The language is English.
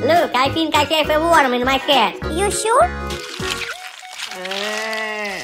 Look, I think I have a worm in my head. You sure?